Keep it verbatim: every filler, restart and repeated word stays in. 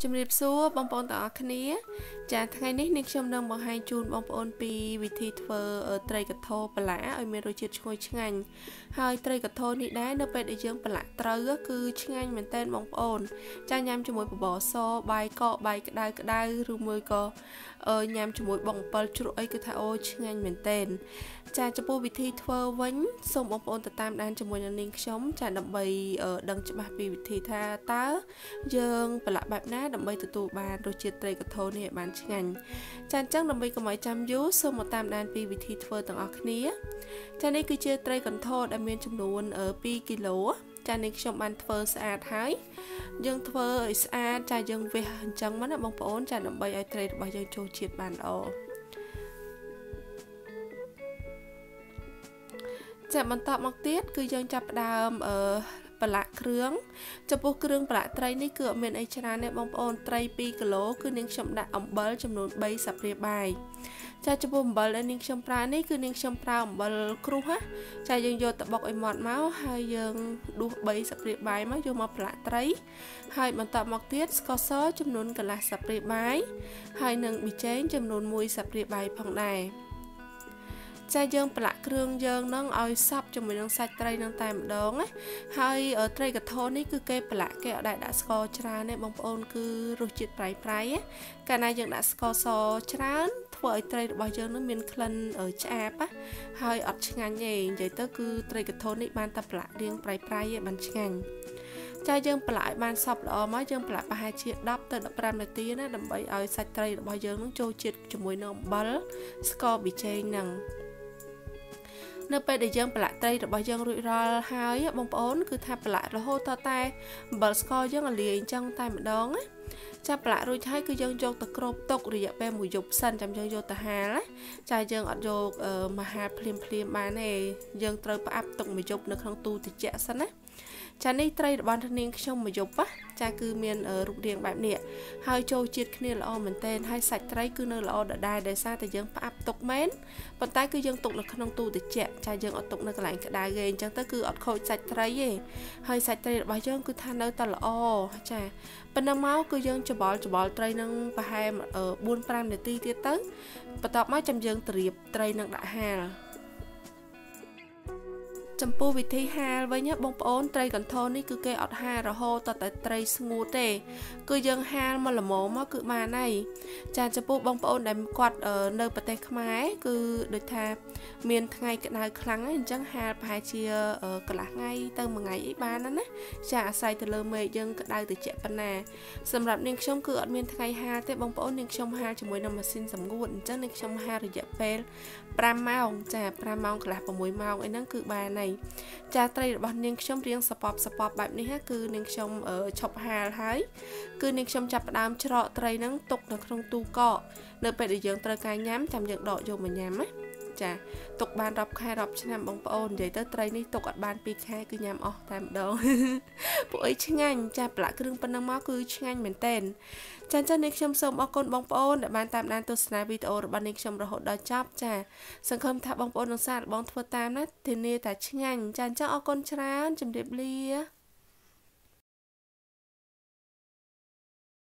ជំរាបសួរបងប្អូនទាំងអស់គ្នាចាថ្ងៃនេះនាងខ្ញុំនឹងបង្ហាញជូនបងប្អូនពីវិធីធ្វើត្រីកថោបន្លាឲ្យមានរសជាតិឈ្ងុយឆ្ងាញ់ហើយត្រីកថោនេះដែរនៅពេលដែលយើងបន្លាក់ត្រូវគឺឆ្ងាញ់មែនទែនបងប្អូនចាញ៉ាំជាមួយបបរសបាយកកបាយក្តៅក្តៅឬមួយក៏ញ៉ាំជាមួយបងអំពិលជ្រក់អីគឺថាអូឆ្ងាញ់មែនទែនចាចំពោះវិធីធ្វើវិញសូមបងប្អូនទៅតាមដានជាមួយនឹងនាងខ្ញុំចាដើម្បីដឹងច្បាស់ពីវិធីថាតើយើងបន្លាក់បែបណាដើម្បីទទួលបានរសជាតិត្រីកថោនេះឲ្យបានឆ្ងាញ់ចាអញ្ចឹងដើម្បីកុំឲ្យចាំយូរសូមមកតាមដានពីវិធីធ្វើទាំងអស់គ្នាចានេះគឺជាត្រីកន្ធរដែលមានចំនួនtwoគីឡូចានេះខ្ញុំបានធ្វើស្អាតហើយយើងធ្វើឲ្យស្អាតចាយើងវះអញ្ចឹងមកណាបងប្អូនចាដើម្បីឲ្យត្រីរបស់យើងចូលជាតិបានល្អចាបន្តមកទៀតគឺយើងចាប់ផ្ដើមអឺបន្លាក់គ្រឿងចំពោះគ្រឿងបន្លាក់ត្រីនេះគឺអត់មានអីច្រើនទេបងប្អូនត្រីtwoគីឡូគឺនាងខ្ញុំដាក់អំបិលចំនួនthreeស្លាបព្រាបាយចាចំពោះអំបិលដែលនាងខ្ញុំប្រើនេះគឺនាងខ្ញុំប្រើអំបិលគ្រុះណាចាយើងយកទៅបុកឲ្យម៉ត់មកហើយយើងដួសthreeស្លាបព្រាបាយមកយកមកបន្លាក់ត្រីហើយបន្តមកទៀតស្ករសចំនួនកន្លះស្លាបព្រាបាយហើយនិងប៊ីចេងចំនួនoneស្លាបព្រាបាយផងដែរចាយើងប្រឡាក់គ្រឿងយើងនឹងឲ្យសព្វជាមួយនឹងសាច់ត្រីនឹងតែម្ដងណាហើយត្រីកថោនេះគឺគេប្រឡាក់គេអត់ដែរដាក់ស្ករច្រើនទេបងប្អូនគឺរសជាតិប្រៃប្រៃកាលណាយើងដាក់ស្ករសច្រើនធ្វើឲ្យត្រីរបស់យើងនឹងមានក្លិនឆ្អាបហើយអត់ឆ្ងាញ់ទេនិយាយទៅគឺត្រីកថោនេះបានតែប្រឡាក់រៀងប្រៃប្រៃឯងបានឆ្ងាញ់ចាយើងប្រឡាក់ឲ្យបានសព្វល្អមកយើងប្រឡាក់ប្រហែលជាtenទៅfifteenនាទីណាដើម្បីឲ្យសាច់ត្រីរបស់យើងនឹងចូលជាតិជាមួយនឹងអំបិលស្ករប៊ីចេងនឹងនៅពេលដែលយើងប្រឡាក់ត្រីរបស់យើងរួចរាល់ហើយបងប្អូនគឺថាប្រឡាក់រហូតតតែអំបិលស្ករយើងលាយអញ្ចឹងតែម្ដងណាចាប្រឡាក់រួចហើយគឺយើងយកទៅគ្របទុករយៈពេលមួយយប់សិនចាំយើងយកទៅហាលណាចាយើងអត់យកមកហាលភ្លាមភ្លាមបានទេយើងត្រូវផ្អាប់ទុកមួយយប់នៅក្នុងទូត្រជាក់សិនណាចានេះត្រីរបស់នាងខ្ញុំមួយយប់ណាចាគឺមានរូបរាងបែបនេះហើយចូលជាតិគ្នាល្អមែនទែនហើយសាច់ត្រីគឺនៅល្អដដែលដោយសារតែយើងផ្អាប់ទុកមែនប៉ុន្តែគឺយើងទុកនៅក្នុងទូត្រជាក់ចាយើងអត់ទុកនៅកន្លែងក្តៅទេអញ្ចឹងទៅគឺអត់ខូចសាច់ត្រីទេហើយសាច់ត្រីរបស់យើងគឺថានៅតែល្អចាប៉ុណ្ណឹងមកគឺយើងច្បល់ច្បល់ត្រីនឹងប្រហែលfour fiveនាទីទៀតទៅបន្ទាប់មកចាំយើងត្រៀបត្រីនឹងដាក់ហាលចំពោះវិធីហាលវិញបងប្អូនត្រីកន្ធរនេះគឺគេអត់ហាលរហូតតែត្រីស្ងួតទេគឺយើងហាលមកល្មមមកគឺបានហើយចាចំពោះបងប្អូនដែលគាត់នៅប្រទេសខ្មែរគឺដូចថាមានថ្ងៃក្តៅខ្លាំងហើយអញ្ចឹងហាលប្រហែលជាកន្លះថ្ងៃទៅមួយថ្ងៃអីបានណាចាអាស្រ័យទៅលើមេឃយើងក្តៅត្រជាក់ប៉ុណ្ណាសម្រាប់នាងខ្ញុំគឺអត់មានថ្ងៃហាលទេបងប្អូននាងខ្ញុំហាលជាមួយនឹងម៉ាស៊ីនសម្ងួតអញ្ចឹងនាងខ្ញុំហាលរយៈពេលfiveម៉ោងចាfiveម៉ោងកន្លះsixម៉ោងអីហ្នឹងគឺបានហើយចាត្រីរបស់នាងខ្ញុំរៀងសពបសពបបែបនេះគឺនាងខ្ញុំឈប់ហាលហើយគឺនាងខ្ញុំចាប់ផ្ដើមច្រកត្រីហ្នឹងទុកនៅក្នុងទូកកនៅពេលដែលយើងត្រូវការញ៉ាំចាំយើងដកយកមកញ៉ាំណាចាទុកបានរាប់ខែរាប់ឆ្នាំបងប្អូននិយាយទៅត្រីនេះទុកអត់បានtwoខែគឺញ៉ាំអស់តែម្ដងពួកអីឆ្ងាញ់ចាប្រឡាក់គ្រឿងប៉ុណ្ណឹងមកគឺឆ្ងាញ់មែនទែនចាអញ្ចឹងនេះខ្ញុំសូមអរគុណបងប្អូនដែលបានតាមដានទស្សនាវីដេអូរបស់នេះខ្ញុំរហូតដល់ចប់ចាសង្ឃឹមថាបងប្អូននឹងសាកល្បងធ្វើតាមណាធានាថាឆ្ងាញ់ចាអញ្ចឹងអរគុណច្រើនជម្រាបលា